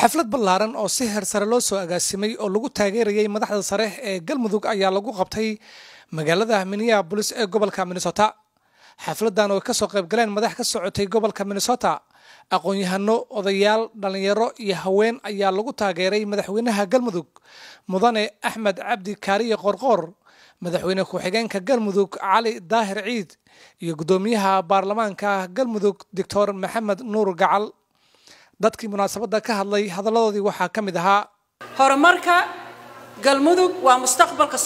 xaflad ballaaran oo si heer sare loo soo agaasimay oo lagu taageerayay madaxda sare ee Galmudug ayaa lagu qabtay magaalada Minneapolis ee gobolka Minnesota. xafladan oo ka soo qayb galeen madax ka socotay gobolka Minnesota, aqoon-yahano, odayaal, dhalinyaro iyo haween ayaa lagu taageeray madaxweynaha Galmudug Mudane Axmed Cabdi Kaariye Qorqor, madaxweyne ku-xigeenka Galmudug Cali Daahir Ciid iyo gudoomiyaha baarlamaanka Galmudug Dr. Maxamed Nuur Gacal. dadkii munaasabada ka hadlay hadaladoodii waxaa ka mid ahaa horumarka Galmudug waa mustaqbalka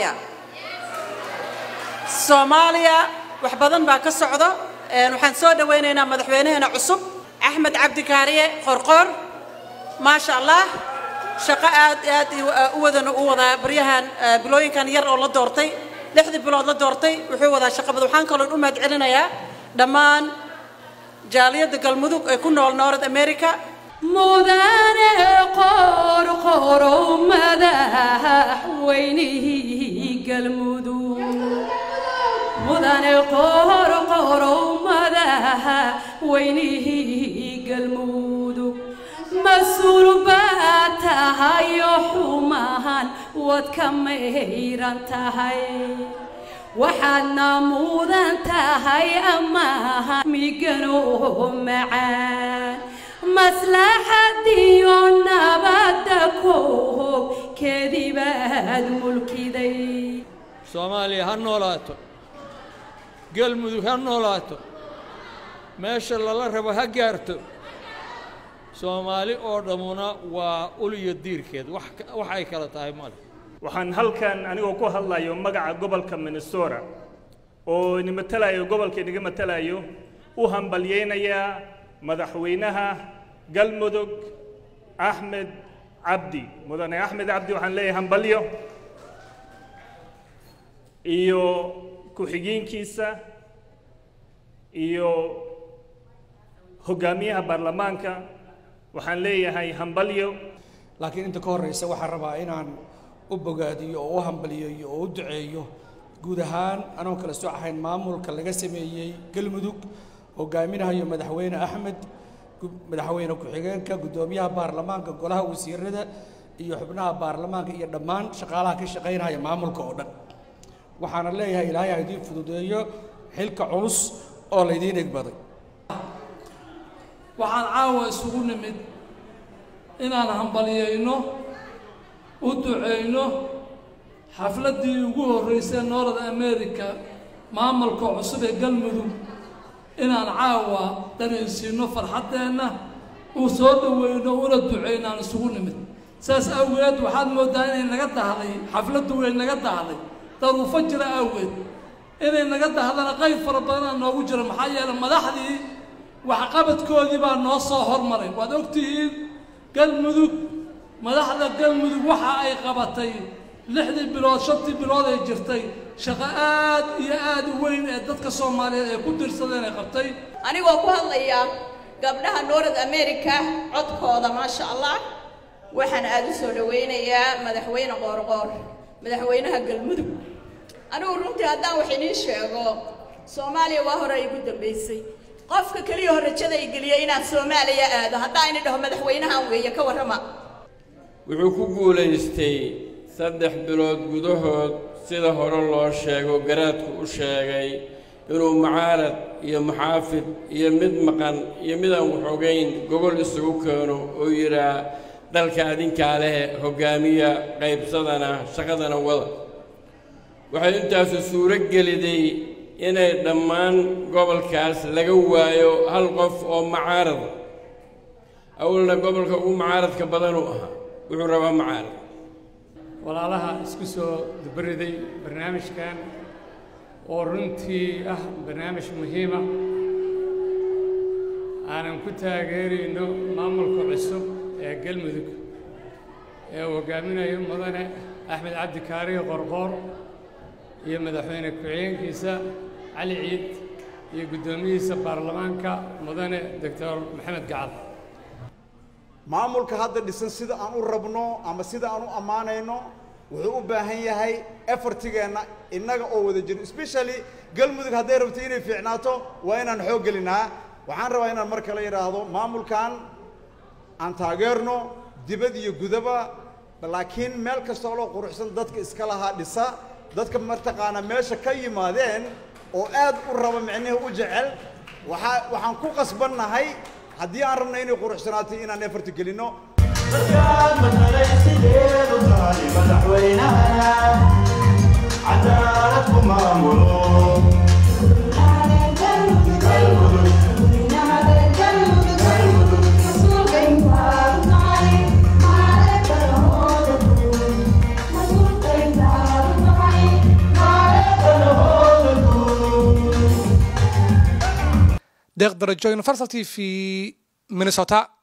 Soomaaliya wax badan baa ka socda waxaan soo dhaweynaynaa madaxweynaheena cusub Axmed Cabdi Kaariye Qorqor ma sha Allah shaqo aad u wada baryahan bilooyinkan yar oo la doortay 6 bilood la doortay wuxuu wada shaqo badan waxaan kaloo u mahad celinayaa dhammaan jaaliyada Galmudug ee ku nool North America mudane qorqor madaxweynihi Galmudug mudane qorqor madaxweynihi Galmudug mas'uul baa tahay xumaan wad ka meeran tahay waxaadna mudan tahay amaha migano macaan maslaxadiyo nabadda koob kadibaad mulkiday Soomaaliya ha noolaato Galmudug ha noolaato meesha lala rabo ha gaarto Soomaali oo dhamuna waa uliyo diirkeed wax ay kala tahay male waxaan halkan anigoo ku hadlayo magaca gobolka Minnesota oo ni matalayo gobolka inaga matalayo u hambalyeynaya madaxweynaha Galmudug Axmed Cabdi mudane Axmed Cabdi waxaan leeyahay hambalyo iyo ku-xigeenkiisa iyo hogaamiyaha baarlamaanka waxaan leeyahay hambalyo laakiin inta ka horeysa waxaan rabaa inaan u bogaadiyo oo u hambaliyo oo u duceeyo guud ahaan anoo kala soo ahayn maamulka laga sameeyay Galmudug hogaaminaha madaxweyne Axmed madaxweyne ku-xigeenka gudoomiyaha baarlamaanka golaha wasiirada iyo xubnaha baarlamaanka iyo dhammaan shaqaalaha ka shaqeynaya maamulka oo dhan waxaan leeyahay Ilaahay ha idin fududeeyo xilka culus oo la idin egbaday waxaan caawa isugu nimid inaan hambaliyeyno u duceeyno xafladii ugu horeysay North America maamulka cusub ee Galmudug inaan caawa dareensiino farxadeena oo soo dhaweyno una duceynaan isugu nimid saas awgeed waxaad moodaa inay naga dahday xafladu weyn naga dahday daruufo jira awgeed inay naga dahdana qayb fara badan noogu jira maxaa yeelay madaxdii wax qabadkoodii baa noo soo hormaray waad ogtihiin Galmudug madaxda Galmudug waxa ay qabatay 6 bilood 7 bilood ay jirtay shaqo aad iyo aad u weyn ee dadka Soomaaliyeed ay ku dirsadeen ay qabtay anigoo ku hadlaya gabdhaha North America codkooda ma sha Allah waxaan aad u soo dhaweynayaa madaxweyne Qorqor madaxweynaha Galmudug anigu runtii haddaan wax idin sheego Soomaaliya waa hore ugu dambeysay qofka kaliya horajada ay galiyay inaan Soomaaliya aado haddaan idhaho madaxweynahan weeye ka warrama wuxuu ku guuleystay 3 bilood gudahood sida hore loo sheego garaadku u sheegay inuu mucaarad iyo muxaafid iyo mid maqan iyo mid aan waxogeyn gobol isugu keeno oo yiraa dalka adinka leh hogaamiya qaybsadana shaqadana wada waxay intaas suuro geliday inay dhammaan gobolkaas laga waayo hal qof oo mucaarad awalna gobolka ugu mucaaradka badan uu ahaa wuxuu rabaa mucaarad walaalaha isku soo dubariday barnaamijkan oo runtii ah barnaamij muhiim ah aanan ku taageerayno maamulka cusub ee Galmudug ee hogaaminayo mudane Axmed Cabdi Kaariye Qorqor iyo madaxweyne ku-xigeenkiisa Cali Ciid iyo gudoomiyaha baarlamaanka mudane Dr. Maxamed Gacal maamulka hadda dhisan sida aan u rabno ama sida aan u amaanayno wuxuu u baahan yahay effortigeena innaga oo wada jiro especially Galmudug haday rabto inay fiicnaato waa inaan xoog gelinaa waxaan rabaa inaan mar kale yiraahdo maamulkan aan taageerno dibad iyo gudaba laakiin meel kasta oo quruxsan dadka iska lahaa dhisa dadka martaqaana meesha ka yimaadeen oo aad u raba micnaheedu u jecel waxaan ku qasbannahay haddii aan rabno inay quruxsanaato inaan effort gelino deeq darajo Universal TV Minnesota.